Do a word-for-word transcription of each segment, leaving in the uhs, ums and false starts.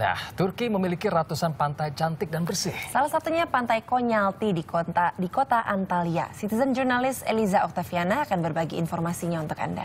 Nah, Turki memiliki ratusan pantai cantik dan bersih. Salah satunya Pantai Konyaaltı di kota, di kota Antalya. Citizen jurnalis Eliza Octaviana akan berbagi informasinya untuk Anda.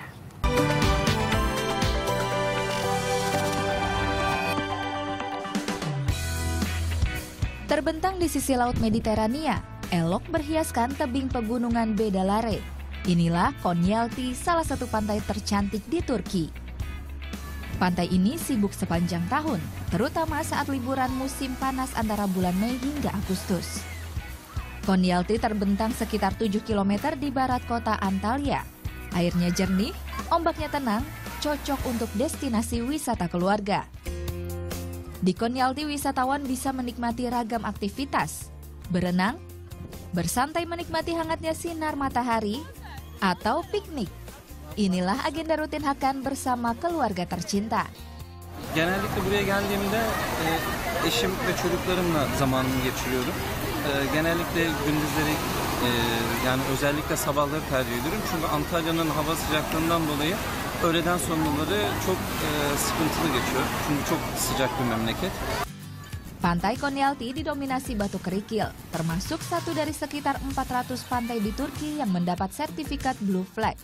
Terbentang di sisi Laut Mediterania, elok berhiaskan tebing pegunungan Bedalare. Inilah Konyaaltı, salah satu pantai tercantik di Turki. Pantai ini sibuk sepanjang tahun, terutama saat liburan musim panas antara bulan Mei hingga Agustus. Konyaaltı terbentang sekitar tujuh kilometer di barat kota Antalya. Airnya jernih, ombaknya tenang, cocok untuk destinasi wisata keluarga. Di Konyaaltı wisatawan bisa menikmati ragam aktivitas, berenang, bersantai menikmati hangatnya sinar matahari, atau piknik. Inilah agenda rutin Hakan bersama keluarga tercinta. Genellikle buraya geldiğimde e, eşim ve çocuklarımla zamanımı geçiriyorum. E, genellikle gündüzleri e, yani özellikle sabahları tercih ediyorum. Çünkü Antalya'nın hava sıcaklığından dolayı öğleden sonraları çok e, sıkıntılı geçiyor. Çünkü çok sıcak bir memleket. Pantai Konyaaltı didominasi batu kerikil, termasuk satu dari sekitar empat ratus pantai di Turki yang mendapat sertifikat Blue Flag.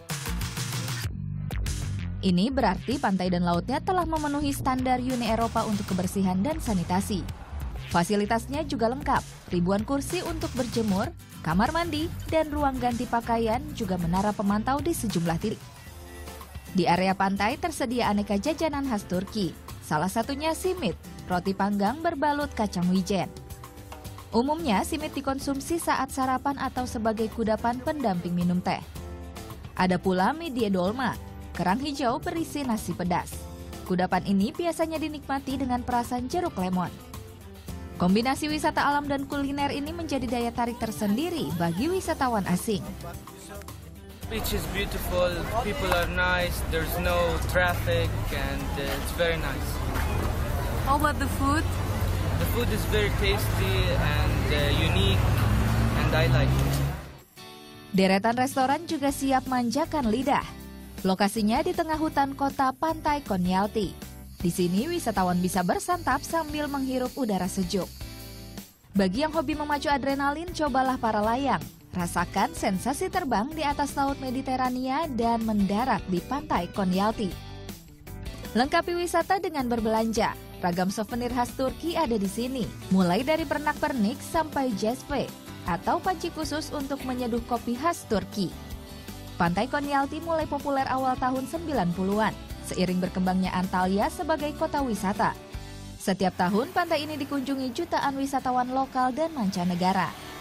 Ini berarti pantai dan lautnya telah memenuhi standar Uni Eropa untuk kebersihan dan sanitasi. Fasilitasnya juga lengkap, ribuan kursi untuk berjemur, kamar mandi, dan ruang ganti pakaian, juga menara pemantau di sejumlah titik. Di area pantai tersedia aneka jajanan khas Turki, salah satunya simit, roti panggang berbalut kacang wijen. Umumnya simit dikonsumsi saat sarapan atau sebagai kudapan pendamping minum teh. Ada pula midye dolma, kerang hijau berisi nasi pedas. Kudapan ini biasanya dinikmati dengan perasan jeruk lemon. Kombinasi wisata alam dan kuliner ini menjadi daya tarik tersendiri bagi wisatawan asing. Beach is beautiful, people are nice, there's no traffic and uh, it's very nice. How about the food? The food is very tasty and uh, unique and I like it. Deretan restoran juga siap manjakan lidah. Lokasinya di tengah hutan kota Pantai Konyaaltı. Di sini wisatawan bisa bersantap sambil menghirup udara sejuk. Bagi yang hobi memacu adrenalin, cobalah para layang. Rasakan sensasi terbang di atas Laut Mediterania dan mendarat di Pantai Konyaaltı. Lengkapi wisata dengan berbelanja. Ragam souvenir khas Turki ada di sini, mulai dari pernak-pernik sampai jespe atau panci khusus untuk menyeduh kopi khas Turki. Pantai Konyaaltı mulai populer awal tahun sembilan puluhan, seiring berkembangnya Antalya sebagai kota wisata. Setiap tahun pantai ini dikunjungi jutaan wisatawan lokal dan mancanegara.